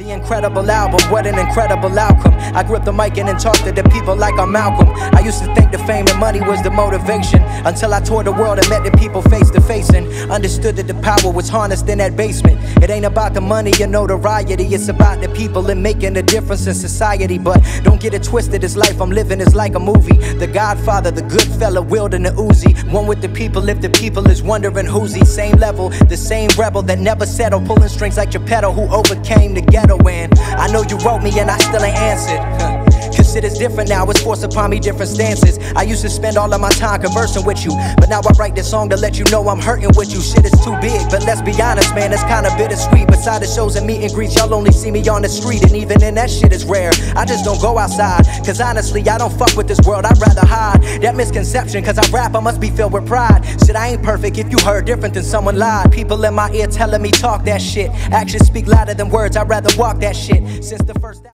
The incredible album, what an incredible outcome. I grip the mic and talk to the people like I'm Malcolm. I used to think the fame and money was the motivation, until I toured the world and met the people face to face and understood that the power was harnessed in that basement. It ain't about the money or notoriety, it's about the people and making a difference in society. But don't get it twisted, this life I'm living is like a movie. The Godfather, the good fella, wielding the Uzi. One with the people, if the people is wondering who's he. Same level, the same rebel that never settled, pulling strings like Geppetto, who overcame the ghetto. And I know you wrote me and I still ain't answered, cause shit is different now, it's forced upon me different stances. I used to spend all of my time conversing with you, but now I write this song to let you know I'm hurting with you. Shit is too big, but let's be honest, man, it's kinda bittersweet. Beside the shows and meet and greets, y'all only see me on the street, and even then that shit is rare. I just don't go outside, cause honestly I don't fuck with this world, I'd rather hide. That misconception, cause I rap, I must be filled with pride. Shit, I ain't perfect, if you heard different then someone lied. People in my ear telling me talk that shit, actions speak louder than words, I'd rather walk that shit. Since the first